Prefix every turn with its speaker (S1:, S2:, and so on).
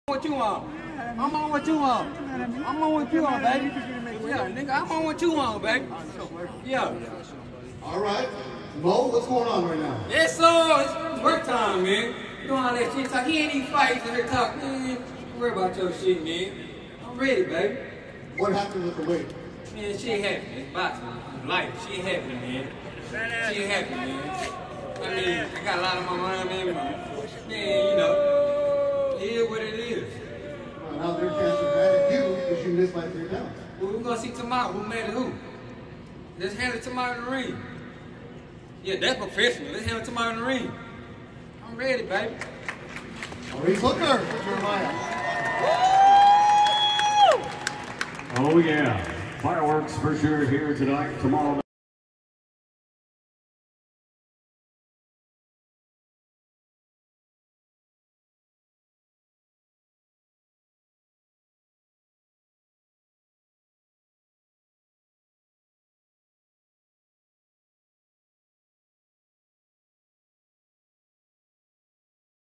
S1: What you want? I'm on what you want. I'm on what you want, baby. Yeah, nigga, I'm on what you want, baby. Yeah.
S2: All right. Mo, what's going on right now?
S1: Yes, sir. It's work time, man. You know all that shit talk. He ain't even fighting in here talk, man. Don't worry about your shit, man. I'm ready, baby.
S2: What happened with the weight?
S1: Man, she ain't happy. It's boxing. It's life. She ain't happy, man. She ain't happy, man. I mean, I got a lot on my mind, man. Man, you know, it is what it is.
S2: Well, now their chance is mad at you because you missed by 3 pounds.
S1: Well, we're going to see tomorrow who mad at who. Let's handle it tomorrow in the ring. Yeah, that's professional. Let's handle it tomorrow in the ring. I'm ready, baby.
S2: Maurice Hooker, Jeremiah.
S3: Oh, yeah. Fireworks for sure here tonight. Tomorrow night.